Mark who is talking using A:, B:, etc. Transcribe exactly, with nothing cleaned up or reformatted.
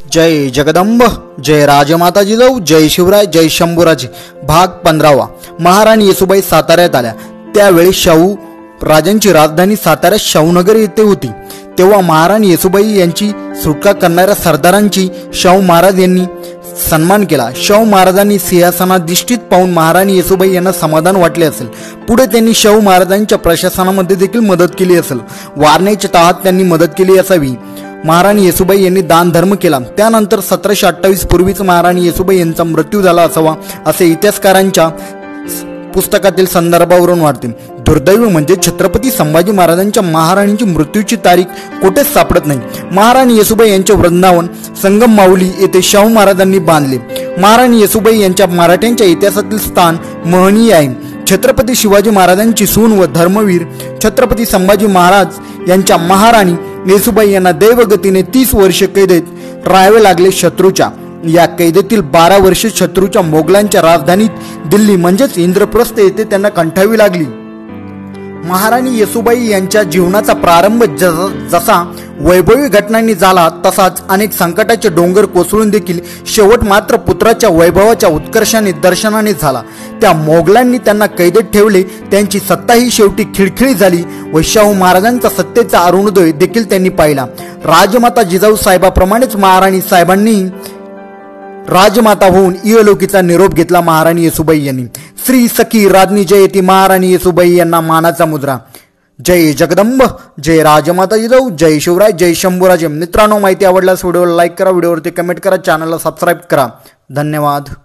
A: जय जगदंब, जय राजमाता जिजाऊ, जय शिवराय, जय शंभूराजे. भाग पंधरावा. महाराणी येसूबाई साताऱ्यात आल्या. त्यावेळी शाहू राजांची राजधानी साताऱ्यात शाहूनगर येथे होती. तेव्हा महाराणी येसूबाई यांची सुटका करणाऱ्या सरदारांची शाहू महाराज यांनी सन्मान केला. शाहू महाराजांनी सिंहासनाधिष्ठित पाहून महाराणी येसूबाई यांना समाधान वाटले असेल. पुढे त्यांनी शाहू महाराजांच्या प्रशासनामध्ये देखील मदत केली असेल. वारण्याच्या काळात त्यांनी मदत केली असावी. महाराणी येसूबाई यांनी दान धर्म केला. त्यानंतर सतराशे अठ्ठावीस पूर्वीच महाराणी येसूबाई यांचा मृत्यू झाला असावा असे इतिहासकारांच्या पुस्तकातील संदर्भावरून वाटते. दुर्दैव म्हणजे छत्रपती संभाजी महाराजांच्या महाराणीची मृत्यूची तारीख कुठेच सापडत नाही. महाराणी येसूबाई यांचे वृंदावन संगम माऊली येथे शाहू महाराजांनी बांधले. महाराणी येसूबाई यांच्या मराठ्यांच्या इतिहासातील स्थान महनीय आहे. छत्रपती शिवाजी महाराजांची सून व धर्मवीर छत्रपती संभाजी महाराज यांच्या महाराणी येसूबाई यांना दैवगतीने तीस वर्ष कैदेत राहावे लागले. शत्रूच्या या कैदेतील बारा वर्षे शत्रूच्या मोगलांच्या राजधानीत दिल्ली म्हणजेच इंद्रप्रस्थ येथे त्यांना कंठावी लागली. महाराणी येसूबाई यांच्या जीवनाचा प्रारंभ जसा वैभवी घटनांनी झाला तसाच अनेक संकटाचे डोंगर कोसळून देखील शेवट मात्र पुत्राच्या वैभवाच्या उत्कर्षाने दर्शनाने झाला. त्या मोगलांनी त्यांना कैदेत ठेवले. त्यांची सत्ताही शेवटी खिळखिळी झाली व शाहू महाराजांचा सत्तेचा अरुणोदय देखील त्यांनी पाहिला. राजमाता जिजाऊ साहेबाप्रमाणेच महाराणी साहेबांनी राजमाता होऊन इहलोकीचा निरोप घेतला. महाराणी येसूबाई यांनी श्री सखी राज्ञी जयती महाराणी येसूबाई यांना मानाचा मुद्रा. जय जगदंब, जय राजमाता जिजाऊ, जय शिवराय, जय शंभूराजे. मित्रांनो, माहिती आवडल्यास व्हिडिओला लाईक करा, व्हिडिओवरती कमेंट करा, चॅनलला सबस्क्राईब करा. धन्यवाद.